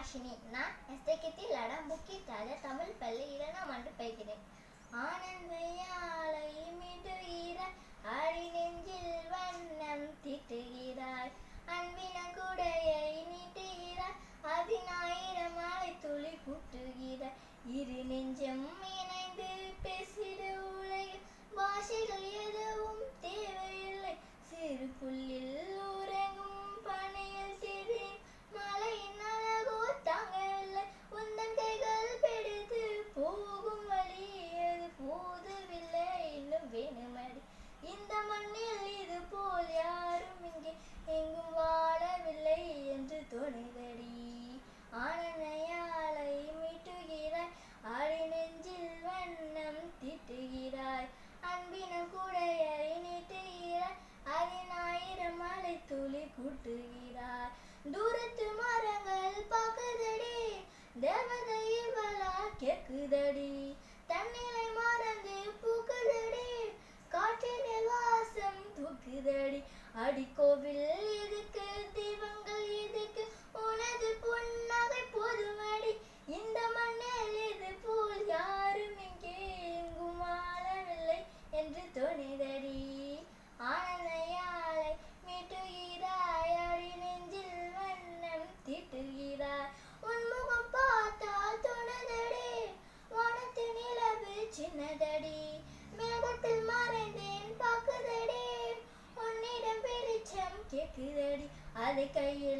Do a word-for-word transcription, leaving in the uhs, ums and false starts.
ஹாஷினி. நான் எஸ்தேகத்தில் அடம்புக்கிட்டாத தமிழ் பள்ளி இரண்டாம் ஆண்டு பயிகிறேன். ஆனந்தையாளை மீட்டுகிறாய், ஆடி நெஞ்சில் வண்ணம் தீட்டுகிறாய், அன்பின குடையை நீட்டுகிறாய், அதினாயிரம் மழை துளி கூட்டுகிறாய். இரு நெஞ்சம் இணைந்து பேசிட உலகில் பாஷைகள் எதுவும் தேவையில்லை. சிறு புல்லில் உறங்கும் பனையில் சிறு மலையின் அழகோ தாங்கவில்லை. உந்தன் கைகள் பிடித்து போகும் வழி அது போதவில்லை, இன்னும் வேணுமடி. இந்த மண்ணில் இது போல் யாரும் இங்கே எங்கும் வாழவில்லை என்று தோணுதடி. ஆனந்தையாளை மீட்டுகிறாய், ஆடி நெஞ்சில் வண்ணம் தீட்டுகிறாய், அன்பின குடையை நீட்டுகிறாய், அதினாயிரம் மழை துளி கூட்டுகிறாய். தூரத்து மரங்கள் பார்க்குதடி, தேவதை இவளா கேக்குதடி, தன்னிலை மறந்து பூக்குதடி, காற்றினில் வாசம் தூக்குதடி. அடிக்கோவில் எதுக்கு, தீபங்கள் எதுக்கு, உனது புன்னகை போதுமடி. இந்த மண்ணில் இது போல் யாரும் இங்கே எங்கும் வாழவில்லை என்று தோணுதடி. ஆனந்தையாளை மீட்டுகிறாய், ஆடி நெஞ்சில் வண்ணம் தீட்டுகிறாய். உன்முகம் பார்த்தால் தோணுதடி, வானத்து நிலவு சின்னதடி, மேகத்தில் மறைந்தேன் பார்க்குதடி, உன்னிடம் வெளிச்சம் கேட்குதடி, அதை கையில்